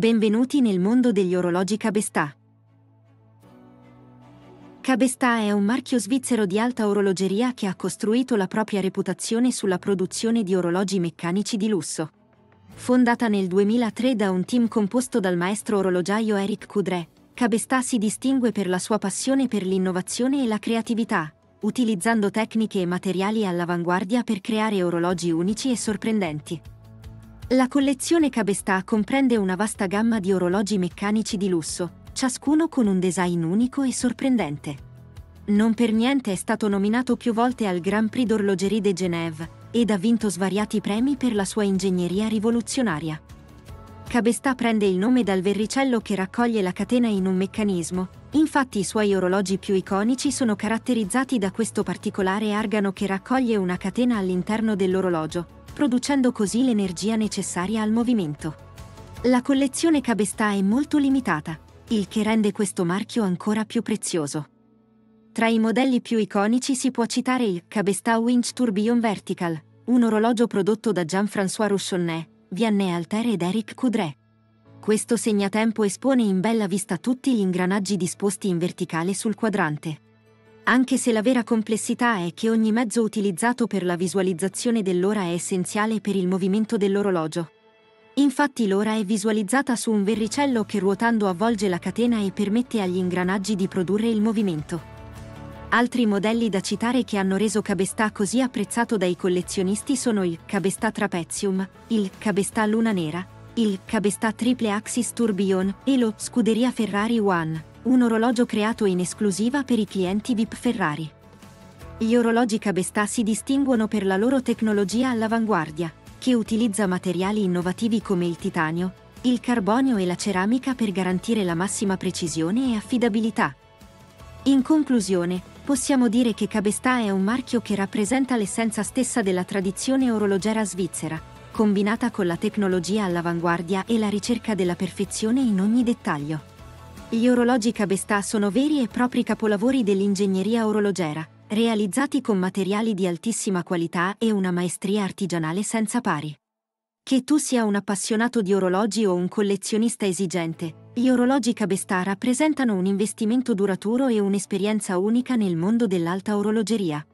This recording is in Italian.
Benvenuti nel mondo degli orologi Cabestà. Cabestà è un marchio svizzero di alta orologeria che ha costruito la propria reputazione sulla produzione di orologi meccanici di lusso. Fondata nel 2003 da un team composto dal maestro orologiaio Eric Coudray, Cabestà si distingue per la sua passione per l'innovazione e la creatività, utilizzando tecniche e materiali all'avanguardia per creare orologi unici e sorprendenti. La collezione Cabestà comprende una vasta gamma di orologi meccanici di lusso, ciascuno con un design unico e sorprendente. Non per niente è stato nominato più volte al Grand Prix d'Horlogerie de Genève ed ha vinto svariati premi per la sua ingegneria rivoluzionaria. Cabestà prende il nome dal verricello che raccoglie la catena in un meccanismo, infatti i suoi orologi più iconici sono caratterizzati da questo particolare argano che raccoglie una catena all'interno dell'orologio, producendo così l'energia necessaria al movimento. La collezione Cabestà è molto limitata, il che rende questo marchio ancora più prezioso. Tra i modelli più iconici si può citare il Cabestà Winch Tourbillon Vertical, un orologio prodotto da Jean-François Rouchonnet, Vianney Alter ed Eric Coudray. Questo segnatempo espone in bella vista tutti gli ingranaggi disposti in verticale sul quadrante. Anche se la vera complessità è che ogni mezzo utilizzato per la visualizzazione dell'ora è essenziale per il movimento dell'orologio. Infatti l'ora è visualizzata su un verricello che ruotando avvolge la catena e permette agli ingranaggi di produrre il movimento. Altri modelli da citare che hanno reso Cabestà così apprezzato dai collezionisti sono il Cabestà Trapezium, il Cabestà Luna Nera, il Cabestà Triple Axis Tourbillon e lo Scuderia Ferrari One, un orologio creato in esclusiva per i clienti VIP Ferrari. Gli orologi Cabestà si distinguono per la loro tecnologia all'avanguardia, che utilizza materiali innovativi come il titanio, il carbonio e la ceramica per garantire la massima precisione e affidabilità. In conclusione, possiamo dire che Cabestà è un marchio che rappresenta l'essenza stessa della tradizione orologera svizzera, combinata con la tecnologia all'avanguardia e la ricerca della perfezione in ogni dettaglio. Gli orologi Cabestà sono veri e propri capolavori dell'ingegneria orologera, realizzati con materiali di altissima qualità e una maestria artigianale senza pari. Che tu sia un appassionato di orologi o un collezionista esigente, gli orologi Cabestà rappresentano un investimento duraturo e un'esperienza unica nel mondo dell'alta orologeria.